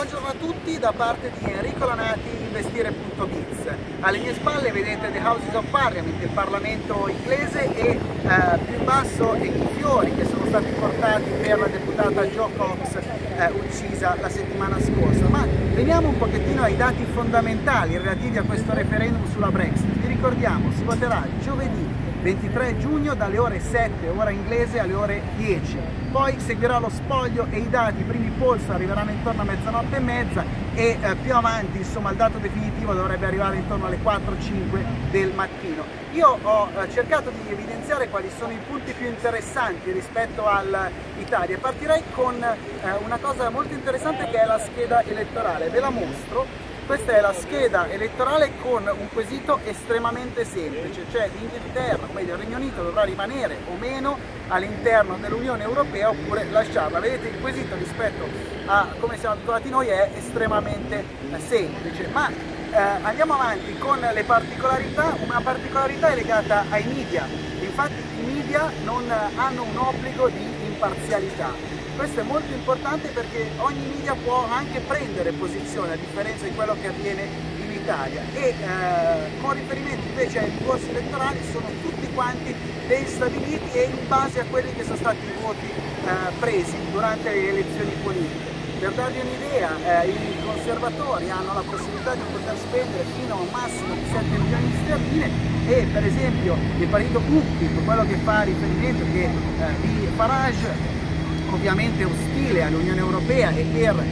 Buongiorno a tutti da parte di Enrico Lanati, investire.biz. Alle mie spalle vedete The Houses of Parliament, il Parlamento inglese, e più in basso i fiori che sono stati portati per la deputata Jo Cox uccisa la settimana scorsa. Ma veniamo un pochettino ai dati fondamentali relativi a questo referendum sulla Brexit. Vi ricordiamo, si voterà giovedì 23 giugno dalle ore 7 ora inglese alle ore 10, poi seguirà lo spoglio e i dati, i primi polls arriveranno intorno a mezzanotte e mezza e più avanti insomma il dato definitivo dovrebbe arrivare intorno alle 4-5 del mattino. Io ho cercato di evidenziare quali sono i punti più interessanti rispetto all'Italia. Partirei con una cosa molto interessante che è la scheda elettorale, ve la mostro. Questa è la scheda elettorale con un quesito estremamente semplice, cioè l'Inghilterra, o meglio il Regno Unito, dovrà rimanere o meno all'interno dell'Unione Europea oppure lasciarla. Vedete, il quesito rispetto a come siamo abituati noi è estremamente semplice, ma andiamo avanti con le particolarità. Una particolarità è legata ai media, infatti i media non hanno un obbligo di imparzialità. Questo è molto importante perché ogni media può anche prendere posizione, a differenza di quello che avviene in Italia, e con riferimento invece ai corsi elettorali sono tutti quanti ben stabiliti e in base a quelli che sono stati i voti presi durante le elezioni politiche. Per darvi un'idea, i conservatori hanno la possibilità di poter spendere fino a un massimo di 7 milioni di sterline e per esempio il partito UKIP, quello che fa riferimento di Farage, ovviamente ostile all'Unione Europea e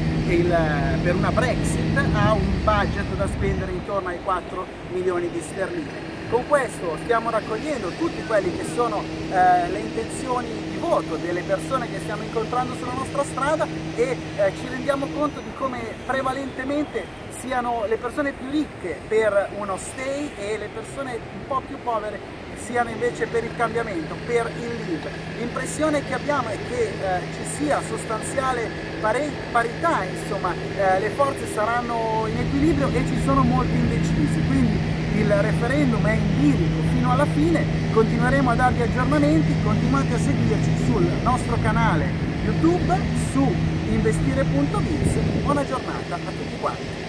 per una Brexit, ha un budget da spendere intorno ai 4 milioni di sterline. Con questo stiamo raccogliendo tutti quelli che sono le intenzioni di voto delle persone che stiamo incontrando sulla nostra strada e ci rendiamo conto di come prevalentemente siano le persone più ricche per uno stay e le persone un po' più povere siano invece per il cambiamento, per il leave. L'impressione che abbiamo è che ci sia sostanziale parità, insomma le forze saranno in equilibrio e ci sono molti indecisi, quindi il referendum è in bilico fino alla fine. Continueremo a darvi aggiornamenti, continuate a seguirci sul nostro canale YouTube, su investire.biz. Buona giornata a tutti quanti.